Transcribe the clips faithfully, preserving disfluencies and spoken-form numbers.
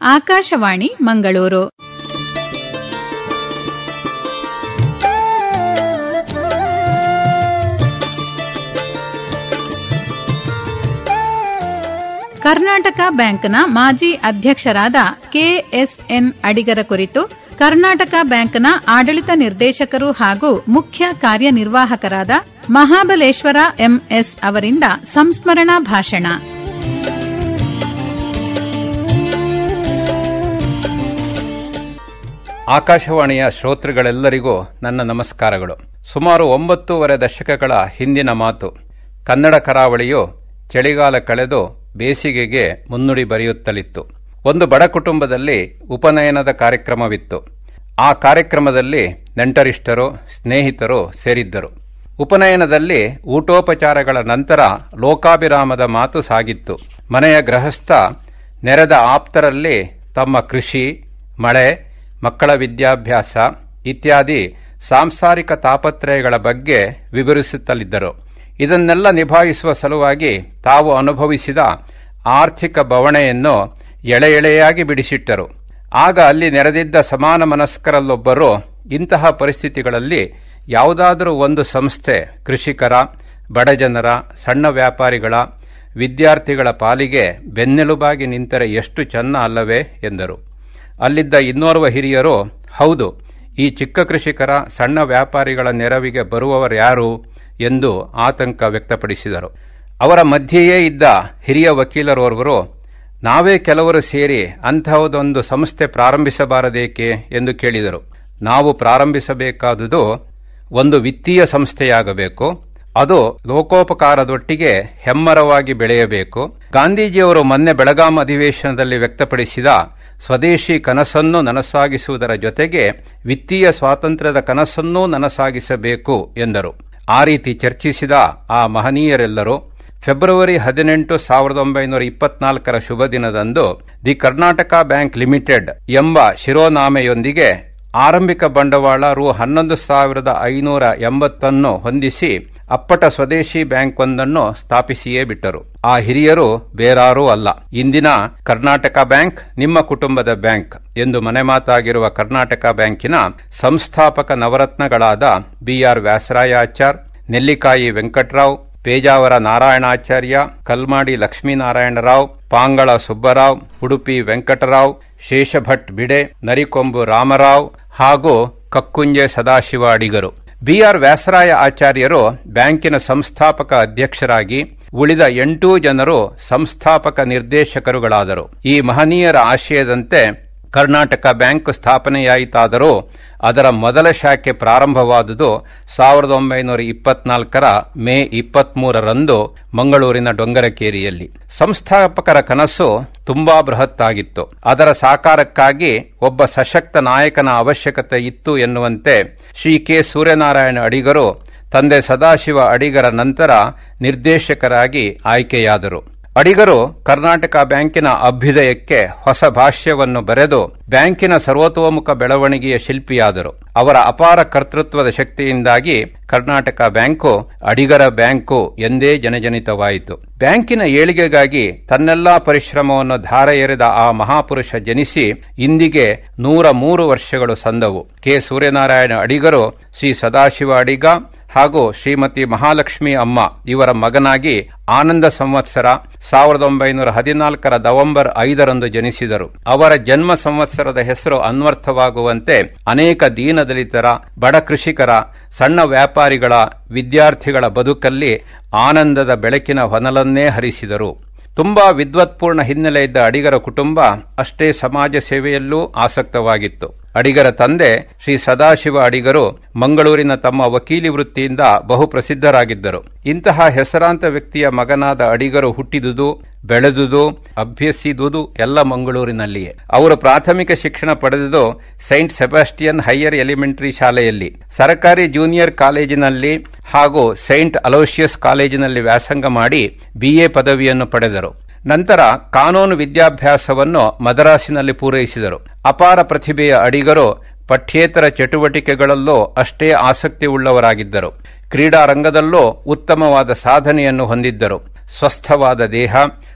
ಆಕಾಶವಾಣಿ ಮಂಗಳೂರು. ಕರ್ನಾಟಕ ಬ್ಯಾಂಕ್ನ ಮಾಜಿ ಅಧ್ಯಕ್ಷರಾದ ಕೆಎಸ್ಎನ್ ಅಡಿಗರ ಕುರಿತು ಕರ್ನಾಟಕ ಬ್ಯಾಂಕ್ನ ಆಡಳಿತ ನಿರ್ದೇಶಕರು ಹಾಗೂ ಮುಖ್ಯ ಕಾರ್ಯನಿರ್ವಾಹಕರಾದ ಮಹಾಬಲೇಶ್ವರ ಎಂ ಎಸ್ ಅವರಿಂದ ಸಂಸ್ಮರಣಾ ಭಾಷಣ. ಆಕಾಶವಾಣಿಯ ಶ್ರೋತೃಗಳೆಲ್ಲರಿಗೂ ನನ್ನ ನಮಸ್ಕಾರಗಳು. ಸುಮಾರು ಒಂಬತ್ತೂವರೆ ದಶಕಗಳ ಹಿಂದಿನ ಮಾತು. ಕನ್ನಡ ಕರಾವಳಿಯು ಚಳಿಗಾಲ ಕಳೆದು ಬೇಸಿಗೆಗೆ ಮುನ್ನುಡಿ ಬರೆಯುತ್ತಲಿತ್ತು. ಒಂದು ಬಡ ಕುಟುಂಬದಲ್ಲಿ ಉಪನಯನದ ಕಾರ್ಯಕ್ರಮವಿತ್ತು. ಆ ಕಾರ್ಯಕ್ರಮದಲ್ಲಿ ನೆಂಟರಿಷ್ಟರು, ಸ್ನೇಹಿತರು ಸೇರಿದ್ದರು. ಉಪನಯನದಲ್ಲಿ ಊಟೋಪಚಾರಗಳ ನಂತರ ಲೋಕಾಭಿರಾಮದ ಮಾತು ಸಾಗಿತ್ತು. ಮನೆಯ ಗೃಹಸ್ಥ ನೆರೆದ ಆಪ್ತರಲ್ಲಿ ತಮ್ಮ ಕೃಷಿ, ಮಳೆ, ಮಕ್ಕಳ ವಿದ್ಯಾಭ್ಯಾಸ ಇತ್ಯಾದಿ ಸಾಂಸಾರಿಕ ತಾಪತ್ರಯಗಳ ಬಗ್ಗೆ ವಿವರಿಸುತ್ತಲಿದ್ದರು. ಇದನ್ನೆಲ್ಲ ನಿಭಾಯಿಸುವ ಸಲುವಾಗಿ ತಾವು ಅನುಭವಿಸಿದ ಆರ್ಥಿಕ ಬವಣೆಯನ್ನು ಎಳೆ ಎಳೆಯಾಗಿ ಬಿಡಿಸಿಟ್ಟರು. ಆಗ ಅಲ್ಲಿ ನೆರೆದಿದ್ದ ಸಮಾನ ಮನಸ್ಕರಲ್ಲೊಬ್ಬರು, ಇಂತಹ ಪರಿಸ್ಥಿತಿಗಳಲ್ಲಿ ಯಾವುದಾದರೂ ಒಂದು ಸಂಸ್ಥೆ ಕೃಷಿಕರ, ಬಡಜನರ, ಸಣ್ಣ ವ್ಯಾಪಾರಿಗಳ, ವಿದ್ಯಾರ್ಥಿಗಳ ಪಾಲಿಗೆ ಬೆನ್ನೆಲುಬಾಗಿ ನಿಂತರೆ ಎಷ್ಟು ಚೆನ್ನ ಅಲ್ಲವೇ ಎಂದರು. ಅಲ್ಲಿದ್ದ ಇನ್ನೋರ್ವ ಹಿರಿಯರು, ಹೌದು, ಈ ಚಿಕ್ಕ ಕೃಷಿಕರ, ಸಣ್ಣ ವ್ಯಾಪಾರಿಗಳ ನೆರವಿಗೆ ಬರುವವರ್ಯಾರು ಎಂದು ಆತಂಕ ವ್ಯಕ್ತಪಡಿಸಿದರು. ಅವರ ಮಧ್ಯೆಯೇ ಇದ್ದ ಹಿರಿಯ ವಕೀಲರೋರ್ವರು, ನಾವೇ ಕೆಲವರು ಸೇರಿ ಅಂತಹದೊಂದು ಸಂಸ್ಥೆ ಪ್ರಾರಂಭಿಸಬಾರದೇಕೆ ಎಂದು ಕೇಳಿದರು. ನಾವು ಪ್ರಾರಂಭಿಸಬೇಕಾದುದು ಒಂದು ವಿತ್ತೀಯ ಸಂಸ್ಥೆಯಾಗಬೇಕು. ಅದು ಲೋಕೋಪಕಾರದೊಟ್ಟಿಗೆ ಹೆಮ್ಮರವಾಗಿ ಬೆಳೆಯಬೇಕು. ಗಾಂಧೀಜಿಯವರು ಮೊನ್ನೆ ಬೆಳಗಾಂ ಅಧಿವೇಶನದಲ್ಲಿ ವ್ಯಕ್ತಪಡಿಸಿದ ಸ್ವದೇಶಿ ಕನಸನ್ನು ನನಸಾಗಿಸುವುದರ ಜೊತೆಗೆ ವಿತ್ತೀಯ ಸ್ವಾತಂತ್ರ್ಯದ ಕನಸನ್ನೂ ನನಸಾಗಿಸಬೇಕು ಎಂದರು. ಆ ರೀತಿ ಚರ್ಚಿಸಿದ ಆ ಮಹನೀಯರೆಲ್ಲರೂ ಫೆಬ್ರವರಿ ಹದಿನೆಂಟು ಸಾವಿರದ ಒಂಬೈನೂರ ಇಪ್ಪತ್ನಾಲ್ಕರ ಶುಭ ದಿನದಂದು ದಿ ಕರ್ನಾಟಕ ಬ್ಯಾಂಕ್ ಲಿಮಿಟೆಡ್ ಎಂಬ ಶಿರೋನಾಮೆಯೊಂದಿಗೆ ಆರಂಭಿಕ ಬಂಡವಾಳ ರು ಹನ್ನೊಂದು ಸಾವಿರದ ಐನೂರ ಎಂಬತ್ತನ್ನು ಹೊಂದಿಸಿ ಅಪ್ಪಟ ಸ್ವದೇಶಿ ಬ್ಯಾಂಕ್ ಒಂದನ್ನು ಸ್ಥಾಪಿಸಿಯೇ ಬಿಟ್ಟರು. ಆ ಹಿರಿಯರು ಬೇರಾರೂ ಅಲ್ಲ, ಇಂದಿನ ಕರ್ನಾಟಕ ಬ್ಯಾಂಕ್ ನಿಮ್ಮ ಕುಟುಂಬದ ಬ್ಯಾಂಕ್ ಎಂದು ಮನೆಮಾತಾಗಿರುವ ಕರ್ನಾಟಕ ಬ್ಯಾಂಕಿನ ಸಂಸ್ಥಾಪಕ ನವರತ್ನಗಳಾದ ಬಿ ಆರ್ ವ್ಯಾಸರಾಯಾಚಾರ್, ನೆಲ್ಲಿಕಾಯಿ ವೆಂಕಟರಾವ್, ಪೇಜಾವರ ನಾರಾಯಣಾಚಾರ್ಯ, ಕಲ್ಮಾಡಿ ಲಕ್ಷ್ಮೀನಾರಾಯಣರಾವ್, ಪಾಂಗಳ ಸುಬ್ಬರಾವ್, ಉಡುಪಿ ವೆಂಕಟರಾವ್, ಶೇಷಭಟ್ ಬಿಡೆ, ನರಿಕೊಂಬು ರಾಮರಾವ್ ಹಾಗೂ ಕಕ್ಕುಂಜೆ ಸದಾಶಿವ ಅಡಿಗರು. ಬಿ ಆರ್ ವ್ಯಾಸರಾಯ ಆಚಾರ್ಯರು ಬ್ಯಾಂಕಿನ ಸಂಸ್ಥಾಪಕ ಅಧ್ಯಕ್ಷರಾಗಿ, ಉಳಿದ ಎಂಟೂ ಜನರು ಸಂಸ್ಥಾಪಕ ನಿರ್ದೇಶಕರುಗಳಾದರು. ಈ ಮಹನೀಯರ ಆಶಯದಂತೆ ಕರ್ನಾಟಕ ಬ್ಯಾಂಕ್ ಸ್ಥಾಪನೆಯಾಯಿತಾದರೂ ಅದರ ಮೊದಲ ಶಾಖೆ ಪ್ರಾರಂಭವಾದುದು ಸಾವಿರದ ಒಂಬೈನೂರ ಇಪ್ಪತ್ನಾಲ್ಕರ ಮೇ ಇಪ್ಪತ್ಮೂರರಂದು ಮಂಗಳೂರಿನ ಡೊಂಗರಕೇರಿಯಲ್ಲಿ. ಸಂಸ್ಥಾಪಕರ ಕನಸು ತುಂಬಾ ಬೃಹತ್ತಾಗಿತ್ತು. ಅದರ ಸಾಕಾರಕ್ಕಾಗಿ ಒಬ್ಬ ಸಶಕ್ತ ನಾಯಕನ ಅವಶ್ಯಕತೆ ಇತ್ತು ಎನ್ನುವಂತೆ ಶ್ರೀ ಕೆ ಸೂರ್ಯನಾರಾಯಣ ಅಡಿಗರು ತಂದೆ ಸದಾಶಿವ ಅಡಿಗರ ನಂತರ ನಿರ್ದೇಶಕರಾಗಿ ಆಯ್ಕೆಯಾದರು. ಅಡಿಗರು ಕರ್ನಾಟಕ ಬ್ಯಾಂಕಿನ ಅಭ್ಯುದಯಕ್ಕೆ ಹೊಸ ಭಾಷ್ಯವನ್ನು ಬರೆದು ಬ್ಯಾಂಕಿನ ಸರ್ವತೋಮುಖ ಬೆಳವಣಿಗೆಯ ಶಿಲ್ಪಿಯಾದರು. ಅವರ ಅಪಾರ ಕರ್ತೃತ್ವದ ಶಕ್ತಿಯಿಂದಾಗಿ ಕರ್ನಾಟಕ ಬ್ಯಾಂಕು ಅಡಿಗರ ಬ್ಯಾಂಕು ಎಂದೇ ಜನಜನಿತವಾಯಿತು. ಬ್ಯಾಂಕಿನ ಏಳಿಗೆಗಾಗಿ ತನ್ನೆಲ್ಲಾ ಪರಿಶ್ರಮವನ್ನು ಧಾರೆ ಎರೆದ ಆ ಮಹಾಪುರುಷ ಜನಿಸಿ ಇಂದಿಗೆ ನೂರ ಮೂರು ವರ್ಷಗಳು ಸಂದವು. ಕೆ ಸೂರ್ಯನಾರಾಯಣ ಅಡಿಗರು ಶ್ರೀ ಸದಾಶಿವ ಅಡಿಗ ಹಾಗೂ ಶ್ರೀಮತಿ ಮಹಾಲಕ್ಷ್ಮಿ ಅಮ್ಮ ಇವರ ಮಗನಾಗಿ ಆನಂದ ಸಂವತ್ಸರ ಸಾವಿರದ ಒಂಬೈನೂರ ಹದಿನಾಲ್ಕರ ನವೆಂಬರ್ ಐದರಂದು ಜನಿಸಿದರು. ಅವರ ಜನ್ಮ ಸಂವತ್ಸರದ ಹೆಸರು ಅನ್ವರ್ಥವಾಗುವಂತೆ ಅನೇಕ ದೀನದಲಿತರ, ಬಡ ಕೃಷಿಕರ, ಸಣ್ಣ ವ್ಯಾಪಾರಿಗಳ, ವಿದ್ಯಾರ್ಥಿಗಳ ಬದುಕಲ್ಲಿ ಆನಂದದ ಬೆಳಕಿನ ಹೊನಲನ್ನೇ ಹರಿಸಿದರು. ತುಂಬಾ ವಿದ್ವತ್ಪೂರ್ಣ ಹಿನ್ನೆಲೆ ಇದ್ದ ಅಡಿಗರ ಕುಟುಂಬ ಅಷ್ಟೇ ಸಮಾಜ ಸೇವೆಯಲ್ಲೂ ಆಸಕ್ತವಾಗಿತ್ತು. ಅಡಿಗರ ತಂದೆ ಶ್ರೀ ಸದಾಶಿವ ಅಡಿಗರು ಮಂಗಳೂರಿನ ತಮ್ಮ ವಕೀಲಿ ವೃತ್ತಿಯಿಂದ ಬಹು ಪ್ರಸಿದ್ಧರಾಗಿದ್ದರು. ಇಂತಹ ಹೆಸರಾಂತ ವ್ಯಕ್ತಿಯ ಮಗನಾದ ಅಡಿಗರು ಹುಟ್ಟಿದುದು, ಬೆಳೆದುದು, ಅಭ್ಯಸಿದುದು ಎಲ್ಲ ಮಂಗಳೂರಿನಲ್ಲಿಯೇ. ಅವರು ಪ್ರಾಥಮಿಕ ಶಿಕ್ಷಣ ಪಡೆದುದು ಸೈಂಟ್ ಸೆಬಾಸ್ಟಿಯನ್ ಹೈಯರ್ ಎಲಿಮೆಂಟರಿ ಶಾಲೆಯಲ್ಲಿ, ಸರಕಾರಿ ಜೂನಿಯರ್ ಕಾಲೇಜಿನಲ್ಲಿ ಹಾಗೂ ಸೈಂಟ್ ಅಲೋಷಿಯಸ್ ಕಾಲೇಜಿನಲ್ಲಿ ವ್ಯಾಸಂಗ ಮಾಡಿ ಬಿಎ ಪದವಿಯನ್ನು ಪಡೆದರು. ನಂತರ ಕಾನೂನು ವಿದ್ಯಾಭ್ಯಾಸವನ್ನು ಮದರಾಸಿನಲ್ಲಿ ಪೂರೈಸಿದರು. ಅಪಾರ ಪ್ರತಿಭೆಯ ಅಡಿಗರು ಪಠ್ಯೇತರ ಚಟುವಟಿಕೆಗಳಲ್ಲೂ ಅಷ್ಟೇ ಆಸಕ್ತಿ ಉಳ್ಳವರಾಗಿದ್ದರು. ಕ್ರೀಡಾ ರಂಗದಲ್ಲೂ ಉತ್ತಮವಾದ ಸಾಧನೆಯನ್ನು ಹೊಂದಿದ್ದರು. ಸ್ವಸ್ಥವಾದ ದೇಹ,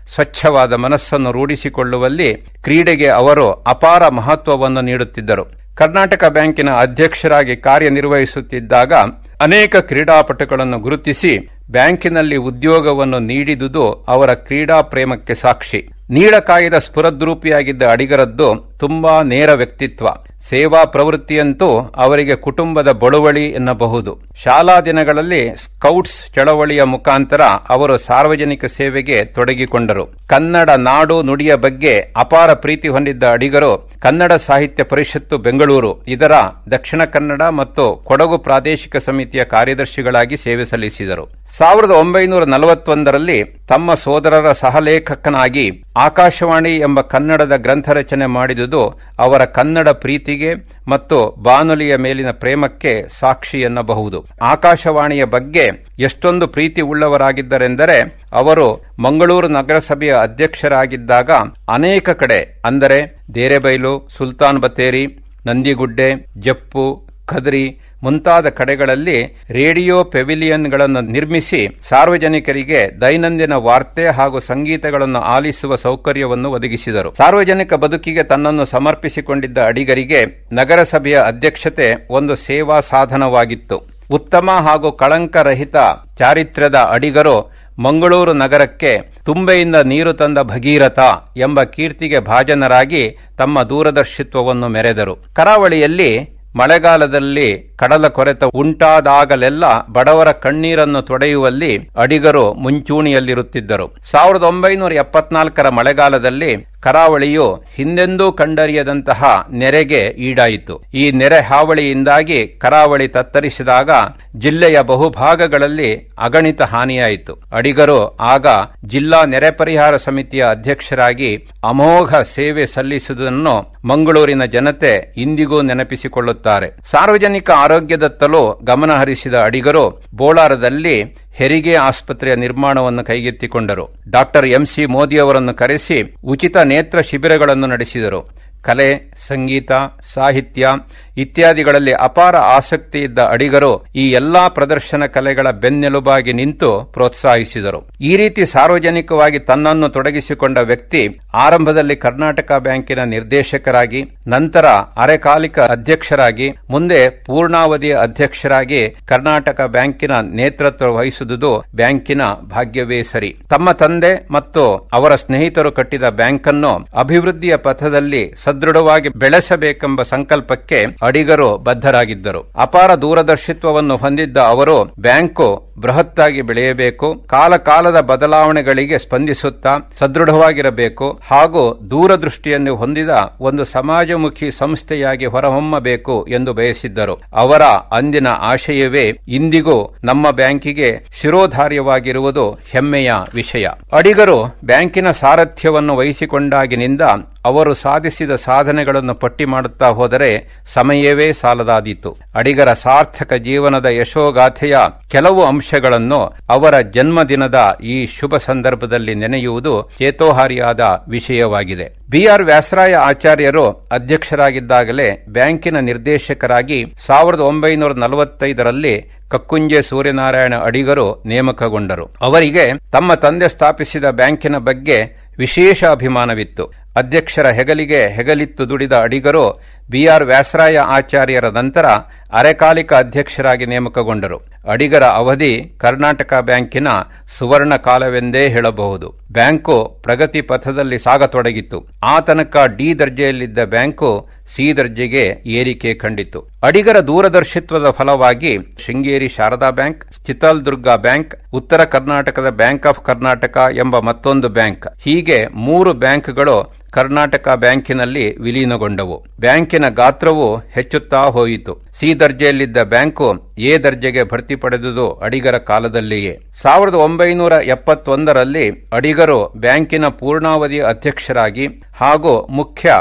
ಸ್ವಚ್ಛವಾದ ಮನಸ್ಸನ್ನು ರೂಢಿಸಿಕೊಳ್ಳುವಲ್ಲಿ ಕ್ರೀಡೆಗೆ ಅವರು ಅಪಾರ ಮಹತ್ವವನ್ನು ನೀಡುತ್ತಿದ್ದರು. ಕರ್ನಾಟಕ ಬ್ಯಾಂಕಿನ ಅಧ್ಯಕ್ಷರಾಗಿ ಕಾರ್ಯನಿರ್ವಹಿಸುತ್ತಿದ್ದಾಗ ಅನೇಕ ಕ್ರೀಡಾಪಟುಗಳನ್ನು ಗುರುತಿಸಿ ಬ್ಯಾಂಕಿನಲ್ಲಿ ಉದ್ಯೋಗವನ್ನು ನೀಡಿದುದು ಅವರ ಕ್ರೀಡಾ ಪ್ರೇಮಕ್ಕೆ ಸಾಕ್ಷಿ. ನೀಳಕಾಯದ ಸ್ಫುರದ್ರೂಪಿಯಾಗಿದ್ದ ಅಡಿಗರದ್ದು ತುಂಬಾ ನೇರ ವ್ಯಕ್ತಿತ್ವ. ಸೇವಾ ಪ್ರವೃತ್ತಿಯಂತೂ ಅವರಿಗೆ ಕುಟುಂಬದ ಬಳುವಳಿ ಎನ್ನಬಹುದು. ಶಾಲಾ ದಿನಗಳಲ್ಲಿ ಸ್ಕೌಟ್ಸ್ ಚಳವಳಿಯ ಮುಖಾಂತರ ಅವರು ಸಾರ್ವಜನಿಕ ಸೇವೆಗೆ ತೊಡಗಿಕೊಂಡರು. ಕನ್ನಡ ನಾಡು ನುಡಿಯ ಬಗ್ಗೆ ಅಪಾರ ಪ್ರೀತಿ ಹೊಂದಿದ್ದ ಅಡಿಗರು ಕನ್ನಡ ಸಾಹಿತ್ಯ ಪರಿಷತ್ತು ಬೆಂಗಳೂರು ಇದರ ದಕ್ಷಿಣ ಕನ್ನಡ ಮತ್ತು ಕೊಡಗು ಪ್ರಾದೇಶಿಕ ಸಮಿತಿಯ ಕಾರ್ಯದರ್ಶಿಗಳಾಗಿ ಸೇವೆ ಸಲ್ಲಿಸಿದರು. ಸಾವಿರದ ಒಂಬೈನೂರ ನಲವತ್ತೊಂದರಲ್ಲಿ ತಮ್ಮ ಸೋದರರ ಸಹಲೇಖಕನಾಗಿ ಆಕಾಶವಾಣಿ ಎಂಬ ಕನ್ನಡದ ಗ್ರಂಥ ರಚನೆ ಮಾಡಿದುದು ಅವರ ಕನ್ನಡ ಪ್ರೀತಿಗೆ ಮತ್ತು ಬಾನುಲಿಯ ಮೇಲಿನ ಪ್ರೇಮಕ್ಕೆ ಸಾಕ್ಷಿ ಎನ್ನಬಹುದು. ಆಕಾಶವಾಣಿಯ ಬಗ್ಗೆ ಎಷ್ಟೊಂದು ಪ್ರೀತಿ ಉಳ್ಳವರಾಗಿದ್ದರೆಂದರೆ ಅವರು ಮಂಗಳೂರು ನಗರಸಭೆಯ ಅಧ್ಯಕ್ಷರಾಗಿದ್ದಾಗ ಅನೇಕ ಕಡೆ ಅಂದರೆ ದೇರೆಬೈಲು, ಸುಲ್ತಾನ್ ಬತ್ತೇರಿ, ನಂದಿಗುಡ್ಡೆ, ಜಪ್ಪು, ಖದ್ರಿ ಮುಂತಾದ ಕಡೆಗಳಲ್ಲಿ ರೇಡಿಯೋ ಪೆವಿಲಿಯನ್ಗಳನ್ನು ನಿರ್ಮಿಸಿ ಸಾರ್ವಜನಿಕರಿಗೆ ದೈನಂದಿನ ವಾರ್ತೆ ಹಾಗೂ ಸಂಗೀತಗಳನ್ನು ಆಲಿಸುವ ಸೌಕರ್ಯವನ್ನು ಒದಗಿಸಿದರು. ಸಾರ್ವಜನಿಕ ಬದುಕಿಗೆ ತನ್ನನ್ನು ಸಮರ್ಪಿಸಿಕೊಂಡಿದ್ದ ಅಡಿಗರಿಗೆ ನಗರಸಭೆಯ ಅಧ್ಯಕ್ಷತೆ ಒಂದು ಸೇವಾ ಸಾಧನವಾಗಿತ್ತು. ಉತ್ತಮ ಹಾಗೂ ಕಳಂಕರಹಿತ ಚಾರಿತ್ರ್ಯದ ಅಡಿಗರು ಮಂಗಳೂರು ನಗರಕ್ಕೆ ತುಂಬೆಯಿಂದ ನೀರು ತಂದ ಭಗೀರಥ ಎಂಬ ಕೀರ್ತಿಗೆ ಭಾಜನರಾಗಿ ತಮ್ಮ ದೂರದರ್ಶಿತ್ವವನ್ನು ಮೆರೆದರು. ಕರಾವಳಿಯಲ್ಲಿ ಮಳೆಗಾಲದಲ್ಲಿ ಕಡಲ ಕೊರೆತ ಉಂಟಾದಾಗಲೆಲ್ಲ ಬಡವರ ಕಣ್ಣೀರನ್ನು ತೊಡೆಯುವಲ್ಲಿ ಅಡಿಗರು ಮುಂಚೂಣಿಯಲ್ಲಿರುತ್ತಿದ್ದರು. ಸಾವಿರದ ಒಂಬೈನೂರ ಎಪ್ಪತ್ನಾಲ್ಕರ ಮಳೆಗಾಲದಲ್ಲಿ ಕರಾವಳಿಯು ಹಿಂದೆಂದೂ ಕಂಡರಿಯದಂತಹ ನೆರೆಗೆ ಈಡಾಯಿತು. ಈ ನೆರೆ ಹಾವಳಿಯಿಂದಾಗಿ ಕರಾವಳಿ ತತ್ತರಿಸಿದಾಗ ಜಿಲ್ಲೆಯ ಬಹುಭಾಗಗಳಲ್ಲಿ ಅಗಣಿತ ಹಾನಿಯಾಯಿತು. ಅಡಿಗರು ಆಗ ಜಿಲ್ಲಾ ನೆರೆ ಪರಿಹಾರ ಸಮಿತಿಯ ಅಧ್ಯಕ್ಷರಾಗಿ ಅಮೋಘ ಸೇವೆ ಸಲ್ಲಿಸುವುದನ್ನು ಮಂಗಳೂರಿನ ಜನತೆ ಇಂದಿಗೂ ನೆನಪಿಸಿಕೊಳ್ಳುತ್ತಾರೆ. ಸಾರ್ವಜನಿಕ ಆರೋಗ್ಯದತ್ತಲೂ ಗಮನಹರಿಸಿದ ಅಡಿಗರು ಬೋಳಾರದಲ್ಲಿ ಹೆರಿಗೆ ಆಸ್ಪತ್ರೆಯ ನಿರ್ಮಾಣವನ್ನು ಕೈಗೆತ್ತಿಕೊಂಡರು. ಡಾಕ್ಟರ್ ಎಂ ಸಿ ಮೋದಿಯವರನ್ನು ಕರೆಸಿ ಉಚಿತ ನೇತ್ರ ಶಿಬಿರಗಳನ್ನು ನಡೆಸಿದರು. ಕಲೆ, ಸಂಗೀತ, ಸಾಹಿತ್ಯ ಇತ್ಯಾದಿಗಳಲ್ಲಿ ಅಪಾರ ಆಸಕ್ತಿ ಇದ್ದ ಅಡಿಗರು ಈ ಎಲ್ಲಾ ಪ್ರದರ್ಶನ ಕಲೆಗಳ ಬೆನ್ನೆಲುಬಾಗಿ ನಿಂತು ಪ್ರೋತ್ಸಾಹಿಸಿದರು. ಈ ರೀತಿ ಸಾರ್ವಜನಿಕವಾಗಿ ತನ್ನನ್ನು ತೊಡಗಿಸಿಕೊಂಡ ವ್ಯಕ್ತಿ ಆರಂಭದಲ್ಲಿ ಕರ್ನಾಟಕ ಬ್ಯಾಂಕಿನ ನಿರ್ದೇಶಕರಾಗಿ, ನಂತರ ಅರೆಕಾಲಿಕ ಅಧ್ಯಕ್ಷರಾಗಿ, ಮುಂದೆ ಪೂರ್ಣಾವಧಿಯ ಅಧ್ಯಕ್ಷರಾಗಿ ಕರ್ನಾಟಕ ಬ್ಯಾಂಕಿನ ನೇತೃತ್ವ ವಹಿಸುವುದು ಬ್ಯಾಂಕಿನ ಭಾಗ್ಯವೇ ಸರಿ. ತಮ್ಮ ತಂದೆ ಮತ್ತು ಅವರ ಸ್ನೇಹಿತರು ಕಟ್ಟಿದ ಬ್ಯಾಂಕನ್ನು ಅಭಿವೃದ್ಧಿಯ ಪಥದಲ್ಲಿ ಸದೃಢವಾಗಿ ಬೆಳೆಸಬೇಕೆಂಬ ಸಂಕಲ್ಪಕ್ಕೆ ಅಡಿಗರು ಬದ್ಧರಾಗಿದ್ದರು. ಅಪಾರ ದೂರದರ್ಶಿತ್ವವನ್ನು ಹೊಂದಿದ್ದ ಅವರು ಬ್ಯಾಂಕು ಬೃಹತ್ತಾಗಿ ಬೆಳೆಯಬೇಕು, ಕಾಲ ಕಾಲದ ಬದಲಾವಣೆಗಳಿಗೆ ಸ್ಪಂದಿಸುತ್ತಾ ಸದೃಢವಾಗಿರಬೇಕು ಹಾಗೂ ದೂರದೃಷ್ಟಿಯನ್ನು ಹೊಂದಿದ ಒಂದು ಸಮಾಜಮುಖಿ ಸಂಸ್ಥೆಯಾಗಿ ಹೊರಹೊಮ್ಮಬೇಕು ಎಂದು ಬಯಸಿದ್ದರು. ಅವರ ಅಂದಿನ ಆಶಯವೇ ಇಂದಿಗೂ ನಮ್ಮ ಬ್ಯಾಂಕಿಗೆ ಶಿರೋಧಾರ್ಯವಾಗಿರುವುದು ಹೆಮ್ಮೆಯ ವಿಷಯ. ಅಡಿಗರು ಬ್ಯಾಂಕಿನ ಸಾರಥ್ಯವನ್ನು ವಹಿಸಿಕೊಂಡಾಗಿನಿಂದ ಅವರು ಸಾಧಿಸಿದ ಸಾಧನೆಗಳನ್ನು ಪಟ್ಟಿ ಮಾಡುತ್ತಾ ಹೋದರೆ ಸಮಯವೇ ಸಾಲದಾದೀತು. ಅಡಿಗರ ಸಾರ್ಥಕ ಜೀವನದ ಯಶೋಗಾಥೆಯ ಕೆಲವು ಅಂಶಗಳನ್ನು ಅವರ ಜನ್ಮದಿನದ ಈ ಶುಭ ಸಂದರ್ಭದಲ್ಲಿ ನೆನೆಯುವುದು ಚೇತೋಹಾರಿಯಾದ ವಿಷಯವಾಗಿದೆ. ಬಿ ಆರ್ ವ್ಯಾಸರಾಯ ಆಚಾರ್ಯರು ಅಧ್ಯಕ್ಷರಾಗಿದ್ದಾಗಲೇ ಬ್ಯಾಂಕಿನ ನಿರ್ದೇಶಕರಾಗಿ ಸಾವಿರದ ಒಂಬೈನೂರ ನಲವತ್ತೈದರಲ್ಲಿ ಕಕ್ಕುಂಜೆ ಸೂರ್ಯನಾರಾಯಣ ಅಡಿಗರು ನೇಮಕಗೊಂಡರು. ಅವರಿಗೆ ತಮ್ಮ ತಂದೆ ಸ್ಥಾಪಿಸಿದ ಬ್ಯಾಂಕಿನ ಬಗ್ಗೆ ವಿಶೇಷ ಅಭಿಮಾನವಿತ್ತು. ಅಧ್ಯಕ್ಷರ ಹೆಗಲಿಗೆ ಹೆಗಲಿತ್ತು ದುಡಿದ ಅಡಿಗರು ಬಿ ಆರ್ ವ್ಯಾಸರಾಯ ಆಚಾರ್ಯರ ನಂತರ ಅರೆಕಾಲಿಕ ಅಧ್ಯಕ್ಷರಾಗಿ ನೇಮಕಗೊಂಡರು. ಅಡಿಗರ ಅವಧಿ ಕರ್ನಾಟಕ ಬ್ಯಾಂಕಿನ ಸುವರ್ಣ ಕಾಲವೆಂದೇ ಹೇಳಬಹುದು. ಬ್ಯಾಂಕು ಪ್ರಗತಿ ಪಥದಲ್ಲಿ ಸಾಗತೊಡಗಿತು. ಆ ತನಕ ಡಿ ದರ್ಜೆಯಲ್ಲಿದ್ದ ಬ್ಯಾಂಕು ಸಿ ದರ್ಜೆಗೆ ಏರಿಕೆ ಕಂಡಿತು. ಅಡಿಗರ ದೂರದರ್ಶಿತ್ವದ ಫಲವಾಗಿ ಶೃಂಗೇರಿ ಶಾರದಾ ಬ್ಯಾಂಕ್, ಚಿತ್ರದುರ್ಗ ಬ್ಯಾಂಕ್, ಉತ್ತರ ಕರ್ನಾಟಕದ ಬ್ಯಾಂಕ್ ಆಫ್ ಕರ್ನಾಟಕ ಎಂಬ ಮತ್ತೊಂದು ಬ್ಯಾಂಕ್, ಹೀಗೆ ಮೂರು ಬ್ಯಾಂಕ್ಗಳು ಕರ್ನಾಟಕ ಬ್ಯಾಂಕಿನಲ್ಲಿ ವಿಲೀನಗೊಂಡವು. ಬ್ಯಾಂಕಿನ ಗಾತ್ರವು ಹೆಚ್ಚುತ್ತಾ ಹೋಯಿತು. ಸಿ ದರ್ಜೆಯಲ್ಲಿದ್ದ ಬ್ಯಾಂಕು ಎ ದರ್ಜೆಗೆ ಭರ್ತಿ ಪಡೆದುದು ಅಡಿಗರ ಕಾಲದಲ್ಲಿಯೇ. ಸಾವಿರದ ಒಂಬೈನೂರ ಎಪ್ಪತ್ತೊಂದರಲ್ಲಿ ಅಡಿಗರು ಬ್ಯಾಂಕಿನ ಪೂರ್ಣಾವಧಿ ಅಧ್ಯಕ್ಷರಾಗಿ ಹಾಗೂ ಮುಖ್ಯ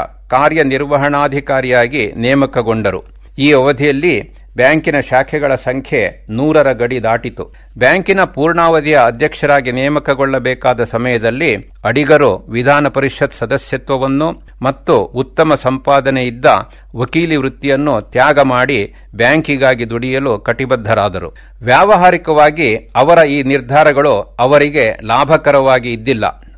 ಕಾರ್ಯನಿರ್ವಹಣಾಧಿಕಾರಿಯಾಗಿ ನೇಮಕಗೊಂಡರು. ಈ ಅವಧಿಯಲ್ಲಿ ಬ್ಯಾಂಕಿನ ಶಾಖೆಗಳ ಸಂಖ್ಯೆ ನೂರರ ಗಡಿ ದಾಟಿತು. ಬ್ಯಾಂಕಿನ ಪೂರ್ಣಾವಧಿಯ ಅಧ್ಯಕ್ಷರಾಗಿ ನೇಮಕಗೊಳ್ಳಬೇಕಾದ ಸಮಯದಲ್ಲಿ ಅಡಿಗರು ವಿಧಾನ ಪರಿಷತ್ ಸದಸ್ಯತ್ವವನ್ನು ಮತ್ತು ಉತ್ತಮ ಸಂಪಾದನೆ ಇದ್ದ ವಕೀಲಿ ವೃತ್ತಿಯನ್ನು ತ್ಯಾಗ ಮಾಡಿ ಬ್ಯಾಂಕಿಗಾಗಿ ದುಡಿಯಲು ಕಟಿಬದ್ಧರಾದರು. ವ್ಯಾವಹಾರಿಕವಾಗಿ ಅವರ ಈ ನಿರ್ಧಾರಗಳು ಅವರಿಗೆ ಲಾಭಕರವಾಗಿ ಇದ್ದಿಲ್ಲ.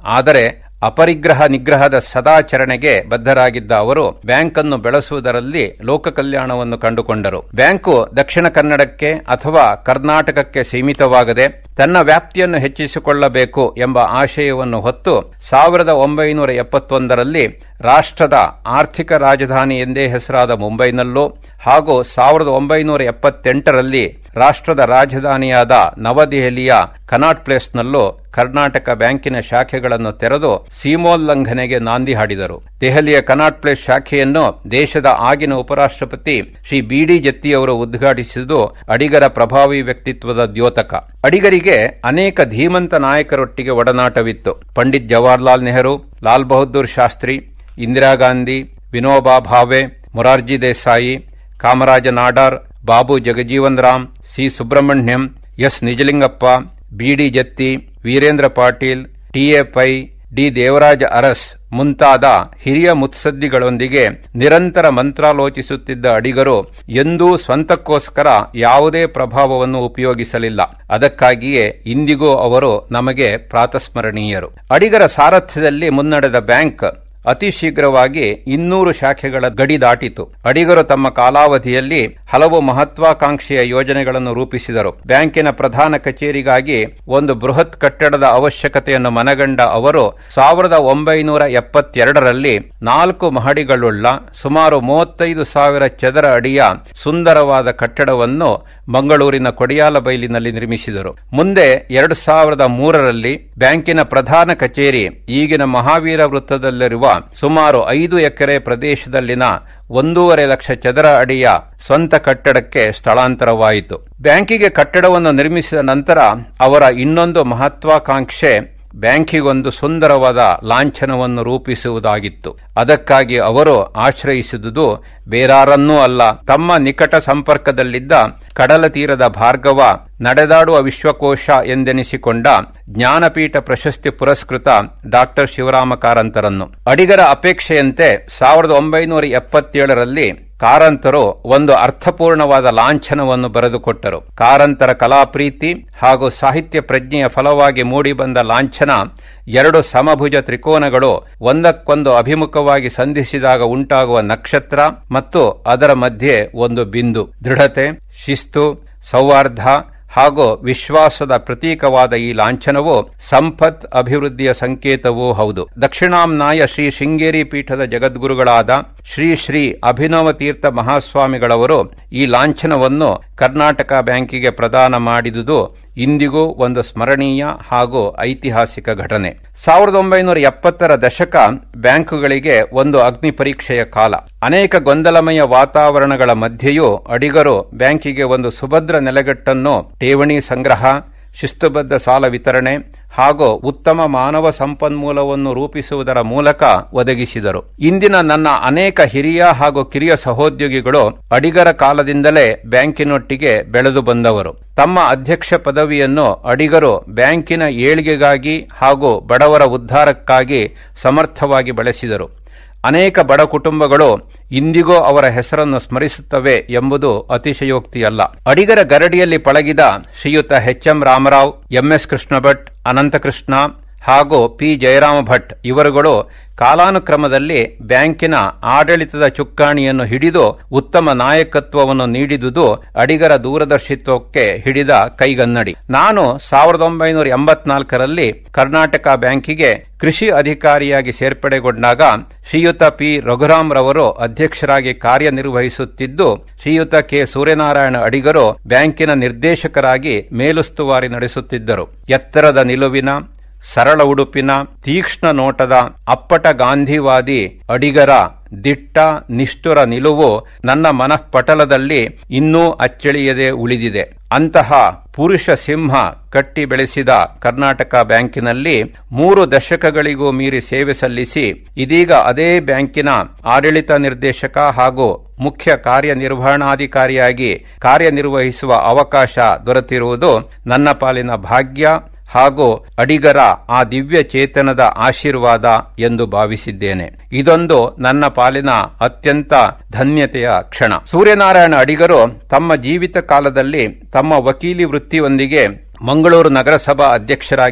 ಆದರೆ ಅಪರಿಗ್ರಹ ನಿಗ್ರಹದ ಸದಾಚರಣೆಗೆ ಬದ್ಧರಾಗಿದ್ದ ಅವರು ಬ್ಯಾಂಕ್ ಅನ್ನು ಬೆಳೆಸುವುದರಲ್ಲಿ ಲೋಕ ಕಲ್ಯಾಣವನ್ನು ಕಂಡುಕೊಂಡರು. ಬ್ಯಾಂಕು ದಕ್ಷಿಣ ಕನ್ನಡಕ್ಕೆ ಅಥವಾ ಕರ್ನಾಟಕಕ್ಕೆ ಸೀಮಿತವಾಗದೆ ತನ್ನ ವ್ಯಾಪ್ತಿಯನ್ನು ಹೆಚ್ಚಿಸಿಕೊಳ್ಳಬೇಕು ಎಂಬ ಆಶಯವನ್ನು ಹೊತ್ತು ಸಾವಿರದ ಒಂಬೈನೂರ ಎಪ್ಪತ್ತೊಂದರಲ್ಲಿ ರಾಷ್ಟ್ರದ ಆರ್ಥಿಕ ರಾಜಧಾನಿ ಎಂದೇ ಹೆಸರಾದ ಮುಂಬೈನಲ್ಲೂ ಹಾಗೂ ಸಾವಿರದ ಒಂಬೈನೂರ ಎಪ್ಪತ್ತೆಂಟರಲ್ಲಿ ರಾಷ್ಟ್ರದ ರಾಜಧಾನಿಯಾದ ನವದೆಹಲಿಯ ಕನಾಟ್ ಪ್ಲೇಸ್ನಲ್ಲೂ ಕರ್ನಾಟಕ ಬ್ಯಾಂಕಿನ ಶಾಖೆಗಳನ್ನು ತೆರೆದು ಸೀಮೋಲ್ಲಂಘನೆಗೆ ನಾಂದಿ ಹಾಡಿದರು. ದೆಹಲಿಯ ಕನಾಟ್ ಪ್ಲೇಸ್ ಶಾಖೆಯನ್ನು ದೇಶದ ಆಗಿನ ಉಪರಾಷ್ಟ್ರಪತಿ ಶ್ರೀ ಬಿ ಡಿ ಜತ್ತಿಯವರು ಉದ್ಘಾಟಿಸಿದ್ದು ಅಡಿಗರ ಪ್ರಭಾವಿ ವ್ಯಕ್ತಿತ್ವದ ದ್ಯೋತಕ. ಅಡಿಗರಿಗೆ ಅನೇಕ ಧೀಮಂತ ನಾಯಕರೊಟ್ಟಿಗೆ ಒಡನಾಟವಿತ್ತು. Pandit Jawaharlal Nehru, Lal Bahadur Shastri, Indira Gandhi, Vinoba Bhave, Morarji Desai, Kamaraj Nadar, Babu Jagjivan Ram, C Subramaniam, S Nijalingappa, B D Jatti, Veerendra Patil, T A Pai, D Devaraj Urs ಮುಂತಾದ ಹಿರಿಯ ಮುತ್ಸದ್ದಿಗಳೊಂದಿಗೆ ನಿರಂತರ ಮಂತ್ರಾಲೋಚಿಸುತ್ತಿದ್ದ ಅಡಿಗರು ಎಂದೂ ಸ್ವಂತಕ್ಕೋಸ್ಕರ ಯಾವುದೇ ಪ್ರಭಾವವನ್ನು ಉಪಯೋಗಿಸಲಿಲ್ಲ. ಅದಕ್ಕಾಗಿಯೇ ಇಂದಿಗೂ ಅವರು ನಮಗೆ ಪ್ರಾತಸ್ಮರಣೀಯರು. ಅಡಿಗರ ಸಾರಥ್ಯದಲ್ಲಿ ಮುನ್ನಡೆದ ಬ್ಯಾಂಕ್ ಅತಿ ಶೀಘ್ರವಾಗಿ ಇನ್ನೂರು ಶಾಖೆಗಳ ಗಡಿ ದಾಟಿತು. ಅಡಿಗರು ತಮ್ಮ ಕಾಲಾವಧಿಯಲ್ಲಿ ಹಲವು ಮಹತ್ವಾಕಾಂಕ್ಷೆಯ ಯೋಜನೆಗಳನ್ನು ರೂಪಿಸಿದರು. ಬ್ಯಾಂಕಿನ ಪ್ರಧಾನ ಕಚೇರಿಗಾಗಿ ಒಂದು ಬೃಹತ್ ಕಟ್ಟಡದ ಅವಶ್ಯಕತೆಯನ್ನು ಮನಗಂಡ ಅವರು ಸಾವಿರದ ಒಂಬೈನೂರ ಎಪ್ಪತ್ತೆರಡರಲ್ಲಿ ನಾಲ್ಕು ಮಹಡಿಗಳುಳ್ಳ ಸುಮಾರು ಮೂವತ್ತೈದು ಸಾವಿರ ಚದರ ಅಡಿಯ ಸುಂದರವಾದ ಕಟ್ಟಡವನ್ನು ಮಂಗಳೂರಿನ ಕೊಡಿಯಾಲಬೈಲಿನಲ್ಲಿ ನಿರ್ಮಿಸಿದರು. ಮುಂದೆ ಎರಡು ಸಾವಿರದ ಮೂರರಲ್ಲಿ ಬ್ಯಾಂಕಿನ ಪ್ರಧಾನ ಕಚೇರಿ ಈಗಿನ ಮಹಾವೀರ ವೃತ್ತದಲ್ಲಿರುವ ಸುಮಾರು ಐದು ಎಕರೆ ಪ್ರದೇಶದಲ್ಲಿನ ಒಂದೂವರೆ ಲಕ್ಷ ಚದರ ಅಡಿಯ ಸ್ವಂತ ಕಟ್ಟಡಕ್ಕೆ ಸ್ಥಳಾಂತರವಾಯಿತು. ಬ್ಯಾಂಕಿಗೆ ಕಟ್ಟಡವನ್ನು ನಿರ್ಮಿಸಿದ ನಂತರ ಅವರ ಇನ್ನೊಂದು ಮಹತ್ವಾಕಾಂಕ್ಷೆ ಬ್ಯಾಂಕಿಗೊಂದು ಸುಂದರವಾದ ಲಾಂಛನವನ್ನು ರೂಪಿಸುವುದಾಗಿತ್ತು. ಅದಕ್ಕಾಗಿ ಅವರು ಆಶ್ರಯಿಸಿದುದು ಬೇರಾರನ್ನೂ ಅಲ್ಲ, ತಮ್ಮ ನಿಕಟ ಸಂಪರ್ಕದಲ್ಲಿದ್ದ ಕಡಲ ತೀರದ ಭಾರ್ಗವ, ನಡೆದಾಡುವ ವಿಶ್ವಕೋಶ ಎಂದೆನಿಸಿಕೊಂಡ ಜ್ಞಾನಪೀಠ ಪ್ರಶಸ್ತಿ ಪುರಸ್ಕೃತ ಡಾಕ್ಟರ್ ಶಿವರಾಮ ಕಾರಂತರನ್ನು. ಅಡಿಗರ ಅಪೇಕ್ಷೆಯಂತೆ ಸಾವಿರದ ಒಂಬೈನೂರ ಎಪ್ಪತ್ತೇಳರಲ್ಲಿ ಕಾರಂತರು ಒಂದು ಅರ್ಥಪೂರ್ಣವಾದ ಲಾಂಛನವನ್ನು ಬರೆದುಕೊಟ್ಟರು. ಕಾರಂತರ ಕಲಾಪ್ರೀತಿ ಹಾಗೂ ಸಾಹಿತ್ಯ ಪ್ರಜ್ಞೆಯ ಫಲವಾಗಿ ಮೂಡಿಬಂದ ಲಾಂಛನ ಎರಡು ಸಮಭುಜ ತ್ರಿಕೋನಗಳು ಒಂದಕ್ಕೊಂದು ಅಭಿಮುಖವಾಗಿ ಸಂಧಿಸಿದಾಗ ಉಂಟಾಗುವ ನಕ್ಷತ್ರ ಮತ್ತು ಅದರ ಮಧ್ಯೆ ಒಂದು ಬಿಂದು. ದೃಢತೆ, ಶಿಸ್ತು, ಸೌಹಾರ್ದ ಹಾಗೂ ವಿಶ್ವಾಸದ ಪ್ರತೀಕವಾದ ಈ ಲಾಂಛನವು ಸಂಪತ್ ಅಭಿವೃದ್ಧಿಯ ಸಂಕೇತವೂ ಹೌದು. ದಕ್ಷಿಣಾಮ್ನಾಯ ಶ್ರೀ ಶೃಂಗೇರಿ ಪೀಠದ ಜಗದ್ಗುರುಗಳಾದ ಶ್ರೀ ಶ್ರೀ ಅಭಿನವ ತೀರ್ಥ ಮಹಾಸ್ವಾಮಿಗಳವರು ಈ ಲಾಂಛನವನ್ನು ಕರ್ನಾಟಕ ಬ್ಯಾಂಕಿಗೆ ಪ್ರದಾನ ಮಾಡಿದುದು ಇಂದಿಗೂ ಒಂದು ಸ್ಮರಣೀಯ ಹಾಗೂ ಐತಿಹಾಸಿಕ ಘಟನೆ. ಸಾವಿರದ ಒಂಬೈನೂರ ಎಪ್ಪತ್ತರ ದಶಕ ಬ್ಯಾಂಕುಗಳಿಗೆ ಒಂದು ಅಗ್ನಿ ಪರೀಕ್ಷೆಯ ಕಾಲ. ಅನೇಕ ಗೊಂದಲಮಯ ವಾತಾವರಣಗಳ ಮಧ್ಯೆಯೂ ಅಡಿಗರು ಬ್ಯಾಂಕಿಗೆ ಒಂದು ಸುಭದ್ರ ನೆಲೆಗಟ್ಟನ್ನು, ಠೇವಣಿ ಸಂಗ್ರಹ, ಶಿಸ್ತುಬದ್ಧ ಸಾಲ ವಿತರಣೆ ಹಾಗೂ ಉತ್ತಮ ಮಾನವ ಸಂಪನ್ಮೂಲವನ್ನು ರೂಪಿಸುವುದರ ಮೂಲಕ ಒದಗಿಸಿದರು. ಇಂದಿನ ನನ್ನ ಅನೇಕ ಹಿರಿಯ ಹಾಗೂ ಕಿರಿಯ ಸಹೋದ್ಯೋಗಿಗಳು ಅಡಿಗರ ಕಾಲದಿಂದಲೇ ಬ್ಯಾಂಕಿನೊಟ್ಟಿಗೆ ಬೆಳೆದು ಬಂದವರು. ತಮ್ಮ ಅಧ್ಯಕ್ಷ ಪದವಿಯನ್ನು ಅಡಿಗರು ಬ್ಯಾಂಕಿನ ಏಳಿಗೆಗಾಗಿ ಹಾಗೂ ಬಡವರ ಉದ್ಧಾರಕ್ಕಾಗಿ ಸಮರ್ಥವಾಗಿ ಬಳಸಿದರು. ಅನೇಕ ಬಡ ಕುಟುಂಬಗಳು ಇಂದಿಗೂ ಅವರ ಹೆಸರನ್ನು ಸ್ಮರಿಸುತ್ತವೆ ಎಂಬುದು ಅತಿಶಯೋಕ್ತಿಯಲ್ಲ. ಅಡಿಗರ ಗರಡಿಯಲ್ಲಿ ಪಳಗಿದ Shriyuta H M Ramarao, M S Krishna Bhat, Anantakrishna ಹಾಗೂ ಪಿ ಜಯರಾಮ ಭಟ್ ಇವರುಗಳು ಕಾಲಾನುಕ್ರಮದಲ್ಲಿ ಬ್ಯಾಂಕಿನ ಆಡಳಿತದ ಚುಕ್ಕಾಣಿಯನ್ನು ಹಿಡಿದು ಉತ್ತಮ ನಾಯಕತ್ವವನ್ನು ನೀಡಿದುದು ಅಡಿಗರ ದೂರದರ್ಶಿತ್ವಕ್ಕೆ ಹಿಡಿದ ಕೈಗನ್ನಡಿ. ನಾನು ಸಾವಿರದ ಒಂಬೈನೂರ ಎಂಬತ್ನಾಲ್ಕರಲ್ಲಿ ಕರ್ನಾಟಕ ಬ್ಯಾಂಕಿಗೆ ಕೃಷಿ ಅಧಿಕಾರಿಯಾಗಿ ಸೇರ್ಪಡೆಗೊಂಡಾಗ ಶ್ರೀಯುತ ಪಿ ರಘುರಾಮ್ ರವರು ಅಧ್ಯಕ್ಷರಾಗಿ ಕಾರ್ಯನಿರ್ವಹಿಸುತ್ತಿದ್ದು, ಶ್ರೀಯುತ ಕೆ ಸೂರ್ಯನಾರಾಯಣ ಅಡಿಗರು ಬ್ಯಾಂಕಿನ ನಿರ್ದೇಶಕರಾಗಿ ಮೇಲುಸ್ತುವಾರಿ ನಡೆಸುತ್ತಿದ್ದರು. ಎತ್ತರದ ನಿಲುವಿನ, ಸರಳ ಉಡುಪಿನ, ತೀಕ್ಷ್ಣ ನೋಟದ, ಅಪ್ಪಟ ಗಾಂಧಿವಾದಿ ಅಡಿಗರ ದಿಟ್ಟ ನಿಷ್ಠುರ ನಿಲುವು ನನ್ನ ಮನಃಪಟಲದಲ್ಲಿ ಇನ್ನೂ ಅಚ್ಚಳಿಯದೆ ಉಳಿದಿದೆ. ಅಂತಹ ಪುರುಷ ಸಿಂಹ ಕಟ್ಟಿ ಬೆಳೆಸಿದ ಕರ್ನಾಟಕ ಬ್ಯಾಂಕಿನಲ್ಲಿ ಮೂರು ದಶಕಗಳಿಗೂ ಮೀರಿ ಸೇವೆ ಸಲ್ಲಿಸಿ ಇದೀಗ ಅದೇ ಬ್ಯಾಂಕಿನ ಆಡಳಿತ ನಿರ್ದೇಶಕ ಹಾಗೂ ಮುಖ್ಯ ಕಾರ್ಯನಿರ್ವಹಣಾಧಿಕಾರಿಯಾಗಿ ಕಾರ್ಯನಿರ್ವಹಿಸುವ ಅವಕಾಶ ದೊರೆತಿರುವುದು ನನ್ನ ಪಾಲಿನ ಭಾಗ್ಯ ಹಾಗೂ ಅಡಿಗರ ಆ ದಿವ್ಯ ಚೇತನದ ಆಶೀರ್ವಾದ ಎಂದು ಭಾವಿಸಿದ್ದೇನೆ. ಇದೊಂದು ನನ್ನ ಪಾಲಿನ ಅತ್ಯಂತ ಧನ್ಯತೆಯ ಕ್ಷಣ. ಸೂರ್ಯನಾರಾಯಣ ಅಡಿಗರು ತಮ್ಮ ಜೀವಿತ ಕಾಲದಲ್ಲಿ ತಮ್ಮ ವಕೀಲಿ ವೃತ್ತಿಯೊಂದಿಗೆ ಮಂಗಳೂರು ನಗರಸಭಾ ಅಧ್ಯಕ್ಷರಾಗಿ,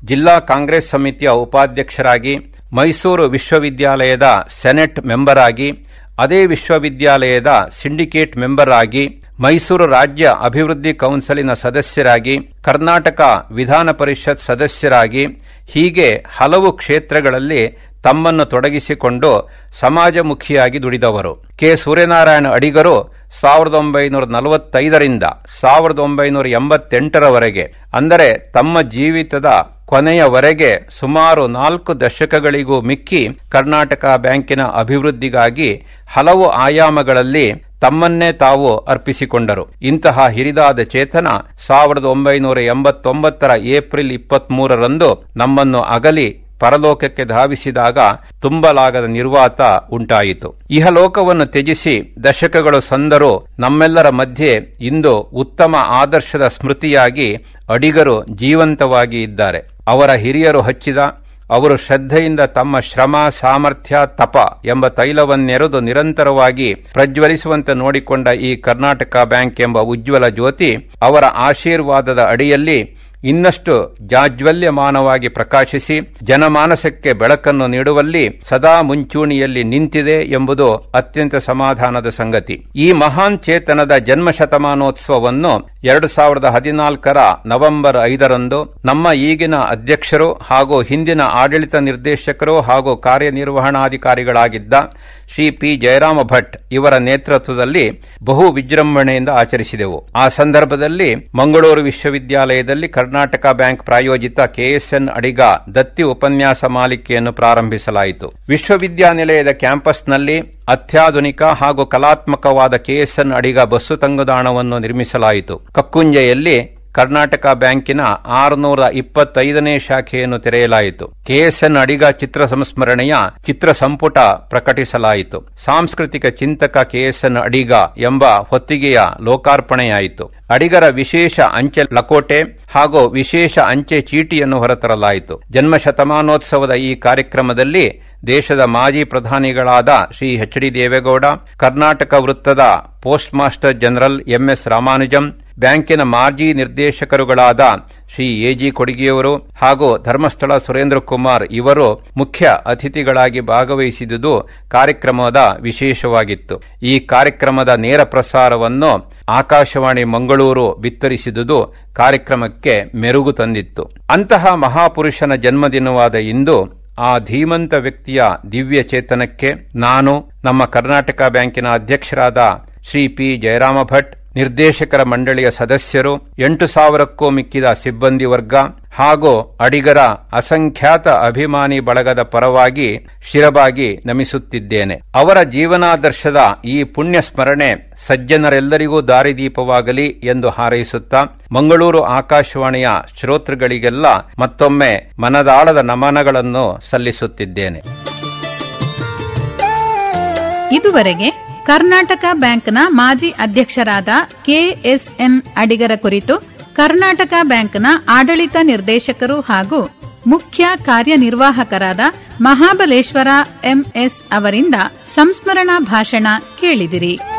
ಜಿಲ್ಲಾ ಕಾಂಗ್ರೆಸ್ ಸಮಿತಿಯ ಉಪಾಧ್ಯಕ್ಷರಾಗಿ, ಮೈಸೂರು ವಿಶ್ವವಿದ್ಯಾಲಯದ ಸೆನೆಟ್ ಮೆಂಬರ್ ಆಗಿ, ಅದೇ ವಿಶ್ವವಿದ್ಯಾಲಯದ ಸಿಂಡಿಕೇಟ್ ಮೆಂಬರ್ ಆಗಿ, ಮೈಸೂರು ರಾಜ್ಯ ಅಭಿವೃದ್ಧಿ ಕೌನ್ಸಿಲಿನ ಸದಸ್ಯರಾಗಿ, ಕರ್ನಾಟಕ ವಿಧಾನ ಪರಿಷತ್ ಸದಸ್ಯರಾಗಿ, ಹೀಗೆ ಹಲವು ಕ್ಷೇತ್ರಗಳಲ್ಲಿ ತಮ್ಮನ್ನು ತೊಡಗಿಸಿಕೊಂಡು ಸಮಾಜಮುಖಿಯಾಗಿ ದುಡಿದವರು. ಕೆ ಸೂರ್ಯನಾರಾಯಣ ಅಡಿಗರು ಸಾವಿರದ ಒಂಬೈನೂರ ನಲವತ್ತೈದರಿಂದ ಸಾವಿರದ ಒಂಬೈನೂರ ಎಂಬತ್ತೆಂಟರವರೆಗೆ, ಅಂದರೆ ತಮ್ಮ ಜೀವಿತದ ಕೊನೆಯವರೆಗೆ ಸುಮಾರು ನಾಲ್ಕು ದಶಕಗಳಿಗೂ ಮಿಕ್ಕಿ ಕರ್ನಾಟಕ ಬ್ಯಾಂಕಿನ ಅಭಿವೃದ್ಧಿಗಾಗಿ ಹಲವು ಆಯಾಮಗಳಲ್ಲಿ ತಮ್ಮನ್ನೇ ತಾವು ಅರ್ಪಿಸಿಕೊಂಡರು. ಇಂತಹ ಹಿರಿದಾದ ಚೇತನ ಸಾವಿರದ ಒಂಬೈನೂರ ಎಂಬತ್ತೊಂಬತ್ತರ ಏಪ್ರಿಲ್ ಇಪ್ಪತ್ಮೂರರಂದು ನಮ್ಮನ್ನು ಅಗಲಿ ಪರಲೋಕಕ್ಕೆ ಧಾವಿಸಿದಾಗ ತುಂಬಲಾಗದ ನಿರ್ವಾತ ಉಂಟಾಯಿತು. ಇಹಲೋಕವನ್ನು ತ್ಯಜಿಸಿ ದಶಕಗಳು ಸಂದರೂ ನಮ್ಮೆಲ್ಲರ ಮಧ್ಯೆ ಇಂದು ಉತ್ತಮ ಆದರ್ಶದ ಸ್ಮೃತಿಯಾಗಿ ಅಡಿಗರು ಜೀವಂತವಾಗಿ ಇದ್ದಾರೆ. ಅವರ ಹಿರಿಯರು ಹಚ್ಚಿದ, ಅವರು ಶ್ರದ್ಧೆಯಿಂದ ತಮ್ಮ ಶ್ರಮ, ಸಾಮರ್ಥ್ಯ, ತಪ ಎಂಬ ತೈಲವನ್ನೆರೆದು ನಿರಂತರವಾಗಿ ಪ್ರಜ್ವಲಿಸುವಂತೆ ನೋಡಿಕೊಂಡ ಈ ಕರ್ನಾಟಕ ಬ್ಯಾಂಕ್ ಎಂಬ ಉಜ್ವಲ ಜ್ಯೋತಿ ಅವರ ಆಶೀರ್ವಾದದ ಅಡಿಯಲ್ಲಿ ಇನ್ನಷ್ಟು ಜಾಜ್ವಲ್ಯಮಾನವಾಗಿ ಪ್ರಕಾಶಿಸಿ ಜನಮಾನಸಕ್ಕೆ ಬೆಳಕನ್ನು ನೀಡುವಲ್ಲಿ ಸದಾ ಮುಂಚೂಣಿಯಲ್ಲಿ ನಿಂತಿದೆ ಎಂಬುದು ಅತ್ಯಂತ ಸಮಾಧಾನದ ಸಂಗತಿ. ಈ ಮಹಾನ್ ಚೇತನದ ಜನ್ಮ ಶತಮಾನೋತ್ಸವವನ್ನು ಎರಡು ಸಾವಿರದ ಹದಿನಾಲ್ಕರ ನವೆಂಬರ್ ಐದರಂದು ನಮ್ಮ ಈಗಿನ ಅಧ್ಯಕ್ಷರು ಹಾಗೂ ಹಿಂದಿನ ಆಡಳಿತ ನಿರ್ದೇಶಕರು ಹಾಗೂ ಕಾರ್ಯನಿರ್ವಹಣಾಧಿಕಾರಿಗಳಾಗಿದ್ದ ಶ್ರೀ ಪಿ ಜಯರಾಮ ಭಟ್ ಇವರ ನೇತೃತ್ವದಲ್ಲಿ ಬಹು ವಿಜೃಂಭಣೆಯಿಂದ ಆಚರಿಸಿದೆವು. ಆ ಸಂದರ್ಭದಲ್ಲಿ ಮಂಗಳೂರು ವಿಶ್ವವಿದ್ಯಾಲಯದಲ್ಲಿ ಕರ್ನಾಟಕ ಬ್ಯಾಂಕ್ ಪ್ರಾಯೋಜಿತ ಕೆಎಸ್ಎನ್ ಅಡಿಗ ದತ್ತಿ ಉಪನ್ಯಾಸ ಮಾಲಿಕೆಯನ್ನು ಪ್ರಾರಂಭಿಸಲಾಯಿತು. ವಿಶ್ವವಿದ್ಯಾನಿಲಯದ ಕ್ಯಾಂಪಸ್ನಲ್ಲಿ ಅತ್ಯಾಧುನಿಕ ಹಾಗೂ ಕಲಾತ್ಮಕವಾದ ಕೆಎಸ್ಎನ್ ಅಡಿಗ ಬಸ್ಸು ತಂಗುದಾಣವನ್ನು ನಿರ್ಮಿಸಲಾಯಿತು. ಕಕ್ಕುಂಜೆಯಲ್ಲಿ ಕರ್ನಾಟಕ ಬ್ಯಾಂಕಿನ ಆರುನೂರ ಇಪ್ಪತ್ತೈದನೇ ಶಾಖೆಯನ್ನು ತೆರೆಯಲಾಯಿತು. ಕೆಎಸ್ಎನ್ ಅಡಿಗ ಚಿತ್ರ ಸಂಸ್ಮರಣೆಯ ಚಿತ್ರ ಸಂಪುಟ ಪ್ರಕಟಿಸಲಾಯಿತು. ಸಾಂಸ್ಕೃತಿಕ ಚಿಂತಕ ಕೆಎಸ್ಎನ್ ಅಡಿಗ ಎಂಬ ಹೊತ್ತಿಗೆಯ ಲೋಕಾರ್ಪಣೆಯಾಯಿತು. ಅಡಿಗರ ವಿಶೇಷ ಅಂಚೆ ಲಕೋಟೆ ಹಾಗೂ ವಿಶೇಷ ಅಂಚೆ ಚೀಟಿಯನ್ನು ಹೊರತರಲಾಯಿತು. ಜನ್ಮ ಶತಮಾನೋತ್ಸವದ ಈ ಕಾರ್ಯಕ್ರಮದಲ್ಲಿ ದೇಶದ ಮಾಜಿ ಪ್ರಧಾನಿಗಳಾದ ಶ್ರೀ ಎಚ್ ಡಿ ದೇವೇಗೌಡ, ಕರ್ನಾಟಕ ವೃತ್ತದ post master general M S Ramanujam, ಬ್ಯಾಂಕಿನ ಮಾಜಿ ನಿರ್ದೇಶಕರುಗಳಾದ ಶ್ರೀ ಎ ಜಿ ಕೊಡಿಗೆಯವರು ಹಾಗೂ ಧರ್ಮಸ್ಥಳ ಸುರೇಂದ್ರ ಕುಮಾರ್ ಇವರು ಮುಖ್ಯ ಅತಿಥಿಗಳಾಗಿ ಭಾಗವಹಿಸಿದುದು ಕಾರ್ಯಕ್ರಮದ ವಿಶೇಷವಾಗಿತ್ತು. ಈ ಕಾರ್ಯಕ್ರಮದ ನೇರ ಪ್ರಸಾರವನ್ನು ಆಕಾಶವಾಣಿ ಮಂಗಳೂರು ಬಿತ್ತರಿಸಿದುದು ಕಾರ್ಯಕ್ರಮಕ್ಕೆ ಮೆರುಗು ತಂದಿತ್ತು. ಅಂತಹ ಮಹಾಪುರುಷನ ಜನ್ಮದಿನವಾದ ಇಂದು ಆ ಧೀಮಂತ ವ್ಯಕ್ತಿಯ ದಿವ್ಯ ಚೇತನಕ್ಕೆ ನಾನು, ನಮ್ಮ ಕರ್ನಾಟಕ ಬ್ಯಾಂಕಿನ ಅಧ್ಯಕ್ಷರಾದ ಶ್ರೀ ಪಿ ಜಯರಾಮ ಭಟ್, ನಿರ್ದೇಶಕರ ಮಂಡಳಿಯ ಸದಸ್ಯರು, ಎಂಟು ಸಾವಿರಕ್ಕೂ ಮಿಕ್ಕಿದ ಸಿಬ್ಬಂದಿ ವರ್ಗ ಹಾಗೂ ಅಡಿಗರ ಅಸಂಖ್ಯಾತ ಅಭಿಮಾನಿ ಬಳಗದ ಪರವಾಗಿ ಶಿರಬಾಗಿ ನಮಿಸುತ್ತಿದ್ದೇನೆ. ಅವರ ಜೀವನಾದರ್ಶದ ಈ ಪುಣ್ಯ ಸ್ಮರಣೆ ಸಜ್ಜನರೆಲ್ಲರಿಗೂ ದಾರಿದೀಪವಾಗಲಿ ಎಂದು ಹಾರೈಸುತ್ತಾ ಮಂಗಳೂರು ಆಕಾಶವಾಣಿಯ ಶ್ರೋತೃಗಳಿಗೆಲ್ಲ ಮತ್ತೊಮ್ಮೆ ಮನದಾಳದ ನಮನಗಳನ್ನು ಸಲ್ಲಿಸುತ್ತಿದ್ದೇನೆ. ಇದುವರೆಗೆ ಕರ್ನಾಟಕ ಬ್ಯಾಂಕ್ನ ಮಾಜಿ ಅಧ್ಯಕ್ಷರಾದ ಕೆಎಸ್ಎನ್ ಅಡಿಗರ ಕುರಿತು ಕರ್ನಾಟಕ ಬ್ಯಾಂಕ್ನ ಆಡಳಿತ ನಿರ್ದೇಶಕರು ಹಾಗೂ ಮುಖ್ಯ ಕಾರ್ಯನಿರ್ವಾಹಕರಾದ ಮಹಾಬಲೇಶ್ವರ ಎಂ ಎಸ್ ಅವರಿಂದ ಸಂಸ್ಮರಣಾ ಭಾಷಣ ಕೇಳಿದಿರಿ.